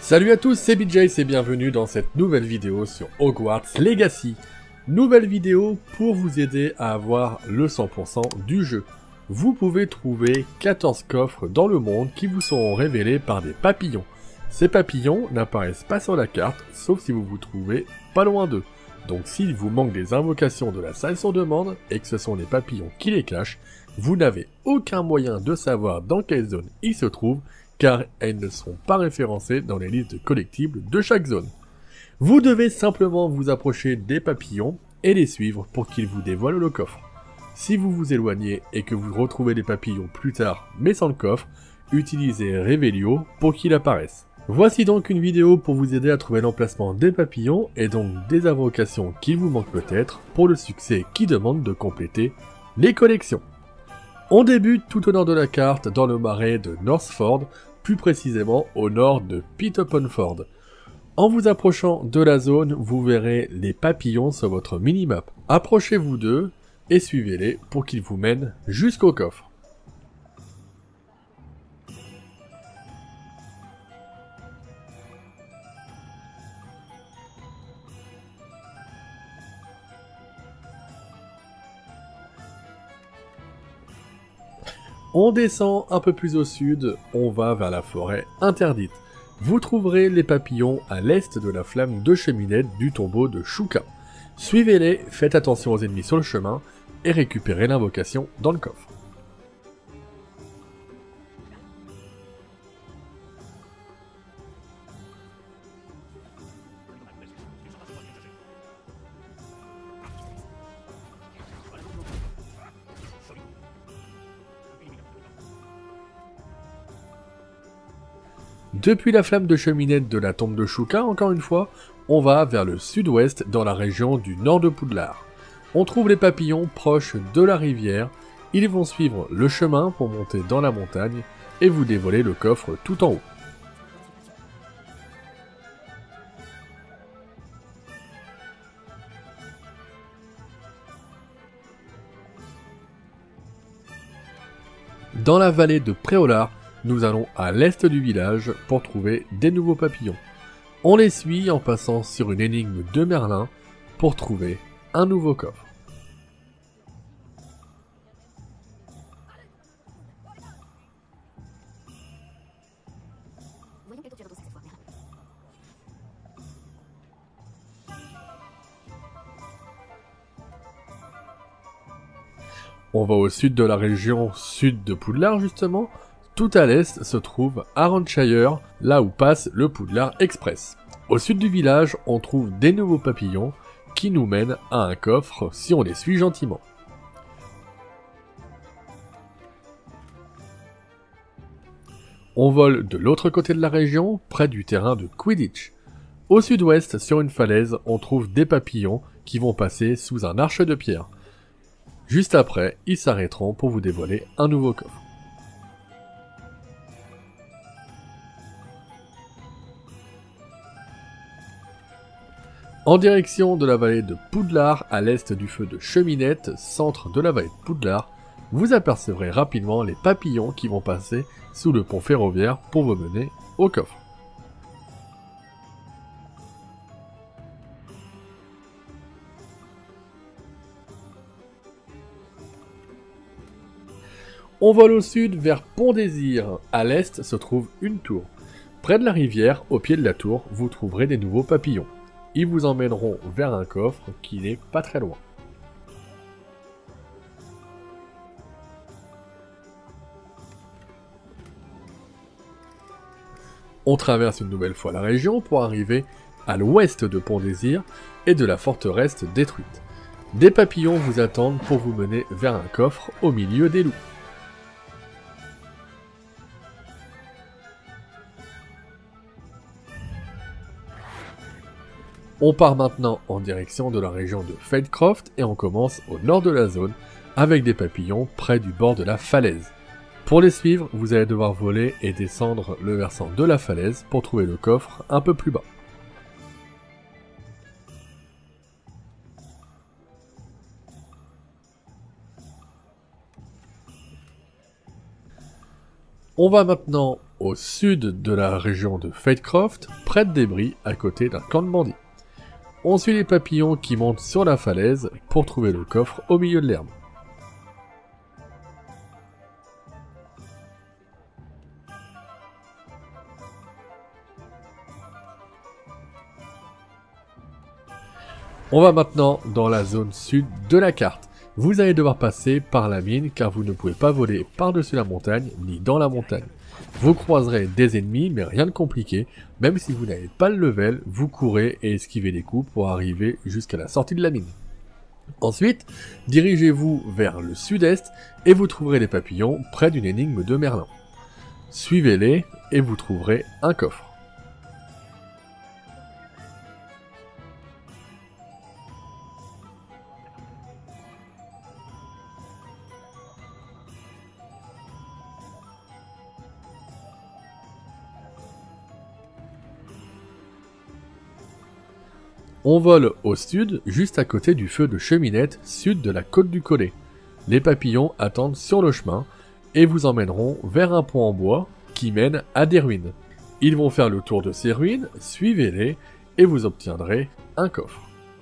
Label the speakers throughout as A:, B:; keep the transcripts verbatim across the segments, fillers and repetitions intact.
A: Salut à tous, c'est B J et bienvenue dans cette nouvelle vidéo sur Hogwarts Legacy. Nouvelle vidéo pour vous aider à avoir le cent pour cent du jeu. Vous pouvez trouver quatorze coffres dans le monde qui vous seront révélés par des papillons. Ces papillons n'apparaissent pas sur la carte, sauf si vous vous trouvez pas loin d'eux. Donc s'il vous manque des invocations de la salle sur demande, et que ce sont les papillons qui les cachent, vous n'avez aucun moyen de savoir dans quelle zone ils se trouvent, car elles ne seront pas référencées dans les listes collectibles de chaque zone. Vous devez simplement vous approcher des papillons et les suivre pour qu'ils vous dévoilent le coffre. Si vous vous éloignez et que vous retrouvez les papillons plus tard mais sans le coffre, utilisez Revelio pour qu'il apparaisse. Voici donc une vidéo pour vous aider à trouver l'emplacement des papillons et donc des invocations qu'il vous manque peut-être pour le succès qui demande de compléter les collections. On débute tout au nord de la carte dans le marais de Northford, plus précisément au nord de Pittoponford. En vous approchant de la zone, vous verrez les papillons sur votre minimap. Approchez-vous d'eux et suivez-les pour qu'ils vous mènent jusqu'au coffre. On descend un peu plus au sud, on va vers la forêt interdite. Vous trouverez les papillons à l'est de la flamme de cheminette du tombeau de Shuka. Suivez-les, faites attention aux ennemis sur le chemin et récupérez l'invocation dans le coffre. Depuis la flamme de cheminette de la tombe de Shuka, encore une fois, on va vers le sud-ouest dans la région du nord de Poudlard. On trouve les papillons proches de la rivière, ils vont suivre le chemin pour monter dans la montagne et vous dévoiler le coffre tout en haut. Dans la vallée de Préolard, nous allons à l'est du village pour trouver des nouveaux papillons. On les suit en passant sur une énigme de Merlin pour trouver un nouveau coffre. On va au sud de la région sud de Poudlard justement. Tout à l'est se trouve Arrowshire, là où passe le Poudlard Express. Au sud du village, on trouve des nouveaux papillons qui nous mènent à un coffre si on les suit gentiment. On vole de l'autre côté de la région, près du terrain de Quidditch. Au sud-ouest, sur une falaise, on trouve des papillons qui vont passer sous un arche de pierre. Juste après, ils s'arrêteront pour vous dévoiler un nouveau coffre. En direction de la vallée de Poudlard, à l'est du feu de Cheminette, centre de la vallée de Poudlard, vous apercevrez rapidement les papillons qui vont passer sous le pont ferroviaire pour vous mener au coffre. On vole au sud vers Pont-Désir. À l'est se trouve une tour. Près de la rivière, au pied de la tour, vous trouverez des nouveaux papillons. Ils vous emmèneront vers un coffre qui n'est pas très loin. On traverse une nouvelle fois la région pour arriver à l'ouest de Pont-Désir et de la forteresse détruite. Des papillons vous attendent pour vous mener vers un coffre au milieu des loups. On part maintenant en direction de la région de Feldcroft et on commence au nord de la zone avec des papillons près du bord de la falaise. Pour les suivre, vous allez devoir voler et descendre le versant de la falaise pour trouver le coffre un peu plus bas. On va maintenant au sud de la région de Fatecroft, près de Débris, à côté d'un camp de bandits. On suit les papillons qui montent sur la falaise pour trouver le coffre au milieu de l'herbe. On va maintenant dans la zone sud de la carte. Vous allez devoir passer par la mine car vous ne pouvez pas voler par-dessus la montagne ni dans la montagne. Vous croiserez des ennemis mais rien de compliqué, même si vous n'avez pas le level, vous courez et esquivez des coups pour arriver jusqu'à la sortie de la mine. Ensuite, dirigez-vous vers le sud-est et vous trouverez des papillons près d'une énigme de Merlin. Suivez-les et vous trouverez un coffre. On vole au sud, juste à côté du feu de cheminette, sud de la côte du Collet. Les papillons attendent sur le chemin et vous emmèneront vers un pont en bois qui mène à des ruines. Ils vont faire le tour de ces ruines, suivez-les et vous obtiendrez un coffre.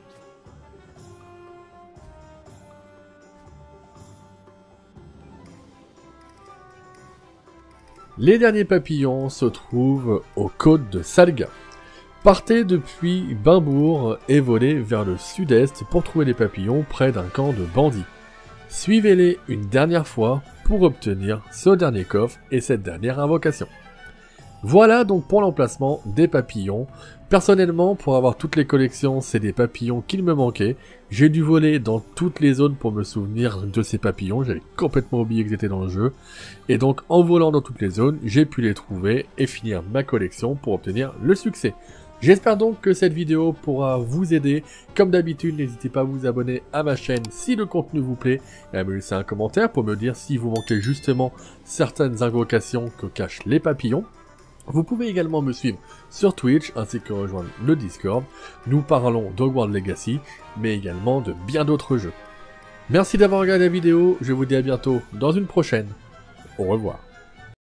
A: Les derniers papillons se trouvent aux côtes de Salga. Partez depuis Baimbourg et volez vers le sud-est pour trouver les papillons près d'un camp de bandits. Suivez-les une dernière fois pour obtenir ce dernier coffre et cette dernière invocation. Voilà donc pour l'emplacement des papillons. Personnellement, pour avoir toutes les collections, c'est des papillons qu'il me manquait. J'ai dû voler dans toutes les zones pour me souvenir de ces papillons. J'avais complètement oublié qu'ils étaient dans le jeu. Et donc, en volant dans toutes les zones, j'ai pu les trouver et finir ma collection pour obtenir le succès. J'espère donc que cette vidéo pourra vous aider. Comme d'habitude, n'hésitez pas à vous abonner à ma chaîne si le contenu vous plaît et à me laisser un commentaire pour me dire si vous manquez justement certaines invocations que cachent les papillons. Vous pouvez également me suivre sur Twitch ainsi que rejoindre le Discord. Nous parlons d'Hogwarts Legacy, mais également de bien d'autres jeux. Merci d'avoir regardé la vidéo, je vous dis à bientôt dans une prochaine. Au revoir.